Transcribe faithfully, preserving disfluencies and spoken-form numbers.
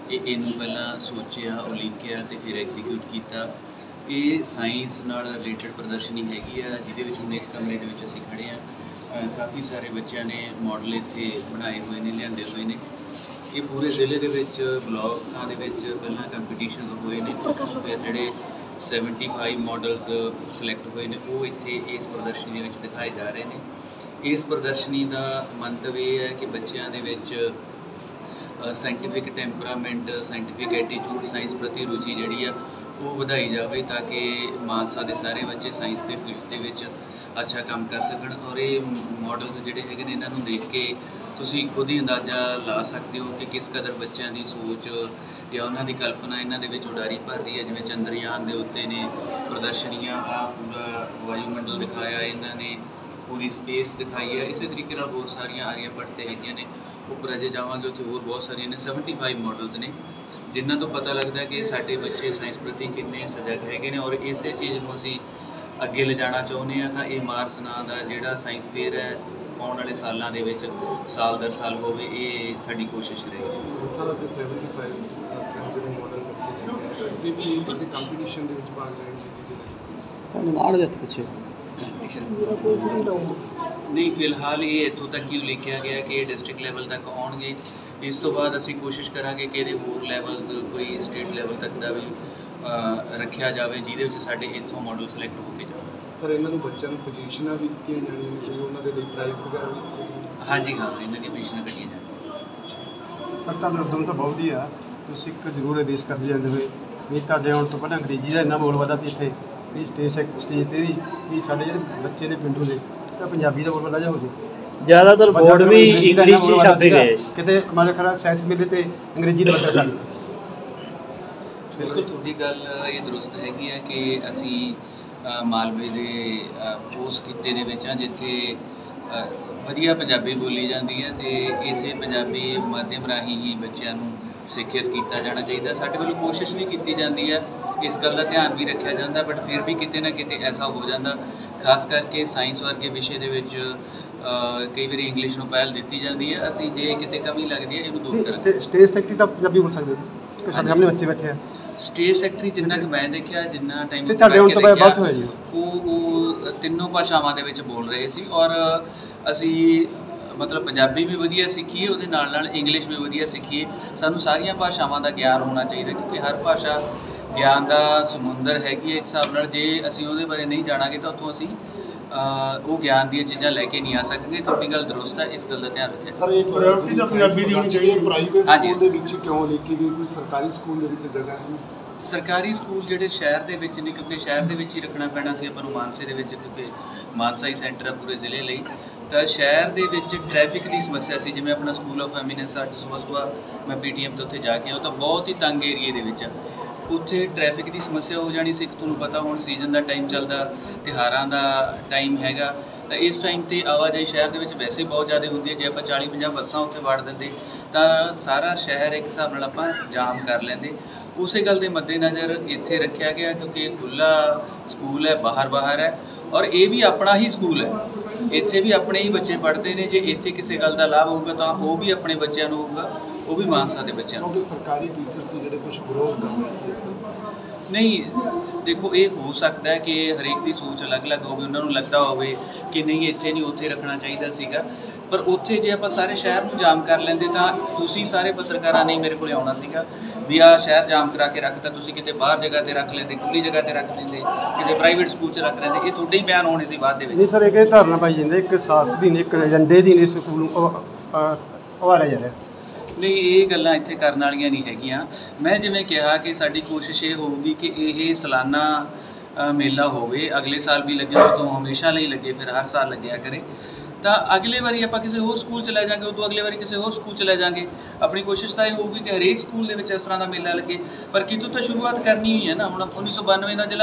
ਇਹ ਇਹਨੂੰ ਪਹਿਲਾਂ ਸੋਚਿਆ, ਉਲੀਕਿਆ ਤੇ ਫਿਰ ਐਗਜ਼ੀਕਿਊਟ ਕੀਤਾ। ਇਹ ਸਾਇੰਸ ਨਾਲ ਰਿਲੇਟਡ ਪ੍ਰਦਰਸ਼ਨੀ हैगी आ जिहदे विच हुण इस कमरे दे विच असीं खड़े हाँ। काफ़ी सारे बच्चों ने मॉडल इत्थे बनाए हुए ने, लिआंदे हुए ने। ये पूरे जिले दे विच ब्लॉकां दे विच पहलां कंपीटीशन होए ने, उत्थों फिर जिहड़े सैवनटी फाइव मॉडल्स सिलैक्ट होए ने वो इत्थे इस प्रदर्शनी दे विच दिखाए जा रहे हैं। इस प्रदर्शनी का मंतव ये है कि बच्चों दे विच scientific temperament, scientific attitude, science प्रति रुचि जिहड़ी आ वो वधाई जाए ताकि मानसा के सारे बच्चे साइंस के फील्ड्स के विच अच्छा काम कर सकन। और ये मॉडल्स जिहड़े हैगे ने इन्हां नूं देख के तुसीं खुद ही अंदाज़ा ला सकते हो कि किस कदर बच्चों की सोच या उन्हां दी कल्पना इन्हां दे विच उडारी भर रही है। जिवें चंद्रयान दे उत्ते ने प्रदर्शनियां, आ पूरा वायुमंडल दिखाया इन्हां ने, पूरी स्पेस दिखाई है। इस तरीके नाल होर सारियां आर्यभट्ट ते हैगियां ने, उपर अजे जावांगे उत्थे होर बहुत सारियां ने। सैवनटी फाइव मॉडल्स ने जिन्हां तो पता लगता है कि साडे बच्चे साइंस प्रति किन्ने सजग हैगे ने। और इस चीज़ नूं असीं अगे ले जाना चाहुंदे हां। तां इह मार्स नां दा जिहड़ा साइंस फेयर है आउण वाले सालां दे विच साल दर साल होवे, इह साडी कोशिश रहेगी। सर अगे सैवनटी फाइव ਜਿਹੜੇ ਮਾਡਲ ਬੱਚੇ ਨੇ ਕਿ ਕਿਸੇ ਕੰਪੀਟੀਸ਼ਨ ਦੇ ਵਿੱਚ ਭਾਗ ਲੈਣ ਦੀ ਨਾੜ ਦੇ ਪਿੱਛੇ नहीं, फिलहाल ये इतों तक ही लिखा गया कि डिस्ट्रिक्ट लैवल तक आउणगे। इस तो बाद असी कोशिश करांगे कि ये होर लैवल्स कोई स्टेट लैवल तक का भी रखा जाए जिहदे विच साडे इत्थों मॉडल सिलैक्ट हो के जाए। सर इन्हां नूं बच्चों नूं पोजीशनां भी दित्तियां जाणीਆਂ ने ते उन्हां दे लई प्राइज़ वगैरह भी? हाँ जी, हाँ, इन्हां दी पोजीशनां कट्टियां जाणीਆਂ। सर तुहाडा उद्यम तो बहुत ही आ, तुसीं एक जरूर बेस करदे ਜਾਂਦੇ ਹੋਏ ਵੀ ਤੁਹਾਡੇ ਆਉਣ ਤੋਂ ਪਹਿਲਾਂ ਅੰਗਰੇਜ਼ੀ ਦਾ ਇੰਨਾ ਬੋਲ ਵਧਾ ਤੇ ਇੱਥੇ ਵੀ ਸਟੇਜ ਸਟੇਜ ਤੇ ਵੀ ਵੀ ਸਾਡੇ ਜਿਹੜੇ ਬੱਚੇ ਨੇ ਪਿੰਡੂ ਦੇ ਤਾਂ ਪੰਜਾਬੀ ਦਾ ਬੋਲ ਵਧਾ ਜਾ ਹੋ ਜੇ। ਜ਼ਿਆਦਾਤਰ ਬੋਰਡ ਵੀ ਇੰਗਲਿਸ਼ ਚ ਛਾਪੇ ਗਏ, ਕਿਤੇ ਮਾਰੇ ਖੜਾ ਸਾਇੰਸ ਮੇਲੇ ਤੇ ਅੰਗਰੇਜ਼ੀ ਦਾ ਬੱਚਾ ਸਾਡੀ। बिल्कुल तुहाडी गल ये दुरुस्त हैगी है कि असी मालवे के उस खिते दे विच जिथे वधिया पंजाबी बोली जाती है तो इसे पंजाबी माध्यम राही ही बच्चों को सिक्खियत किया जाना चाहिए। साडे वालों कोशिश भी की जाती है, इस गल का ध्यान भी रखा जाता, बट फिर भी किते ना किते ऐसा हो जाता, खास करके साइंस वर्गे विषय दे विच कई बार इंग्लिश नूं पहल दी जाती है। असी जे किते कमी लगती है इहनूं दूर करांगे। स्टेज सैकटरी तो पंजाबी बोल सकते हो कि साडे सामने बच्चे बैठे हैं। स्टेज सैकटरी जिन्ना कि मैं देखा, जिन्ना टाइम तीनों भाषावां दे विच बोल रहे सी और असी मतलब पंजाबी भी वधिया सीखीए, उहदे नाल नाल इंग्लिश भी वधिया सीखीए। सानूं सारियां भाषावां दा ज्ञान होना चाहिए क्योंकि हर भाषा ज्ञान दा समुंदर हैगी है। एक हिसाब नाल जे असी उहदे बारे नहीं जाणांगे तो उत्थों असी वो ज्ञान दी चीज़ां लैके नहीं आ सकते। तुहाडी गल दुरुस्त है, इस गल का ध्यान रखें। सर एक प्रायोरिटी तो पंजाबी दी होनी चाहिए, प्राइवेट स्कूल दे विच क्यों लिखी गई, कोई सरकारी स्कूल दे विच जगह है? सरकारी स्कूल जिहड़े शहर दे विच नहीं, क्योंकि शहर दे विच ही रखना पैना सी आपां नूं मानसे दे विच, क्योंकि मानसा ही सेंटर है पूरे जिले लई। तो शहर दे विच ट्रैफिक की समस्या सी, जिवें अपना स्कूल ऑफ एमिनेंस अज सुबह सुबह मैं पी टी एम तो उत्थे जाके आया तो बहुत ही तंग एरिए दे विच उत्थे ट्रैफिक की समस्या हो जानी सी। तुहानूं पता हुण सीजन का टाइम चलदा, तिहारां दा टाइम हैगा, तो इस टाइम ते आवाजाही शहर दे विच वैसे बहुत ज़्यादा होंदी है। जे आपां चाली पंजाह बसां उत्थे वाड़ दिंदे तां सारा शहर एक हिसाब नाल आपां जाम कर लैंदे। उस गल के मद्देनज़र इत्थे रखा गया क्योंकि खुला स्कूल है, बाहर बाहर है और ये भी अपना ही स्कूल है, इत्थे भी अपने ही बच्चे पढ़ते हैं। जे इत्थे किसी गल का लाभ होगा तो वो भी अपने बच्चों को होगा, वो भी मानसा के बच्चों को। सरकारी टीचर से जिहड़े कुछ विरोध कर रहे थे नहीं, देखो ये हो सकता है कि हरेक की सोच अलग अलग हो, उन्होंने लगता हो कि नहीं इत्थे नहीं उत्थे रखना चाहिए सीगा, पर उत्थे जे आपां सारे शहर नूं जाम कर लेंदे तां तुसीं सारे पत्रकारां ने मेरे कोल आउणा सीगा भी आ शहर जाम करा के रखता, तुसीं किते बाहर जगह ते रख लेंदे, खुली जगह ते रख लेंदे, किसी प्राइवेट स्कूल च रख लेंदे। ये तुहाडे ही बयान होने सी बाद दे विच। नहीं सर, एक धारणा पाई जांदी एक सास दी नहीं, एक एजेंडे दी नहीं स्कूल नूं हवाला जा रहा। नहीं, ये गल्लां इत्थे करन वालियां नहीं हैगियां। मैं जिवें कहा कि साडी कोशिश ये होगी कि ये सालाना मेला होवे, अगले साल भी लगे तो हमेशा नहीं लगे, फिर हर साल लग्या करे। तो अगले बारी आप किसी होर स्कूल च लै जाएंगे, उदों अगले बारी किसी होर स्कूल च लै जाएंगे। अपनी कोशिश तो यह होगी कि हरेक स्कूल के इस तरह का मेला लगे, पर कितों तो शुरुआत करनी ही है ना। हुण उन्नीस सौ बानवे का जिला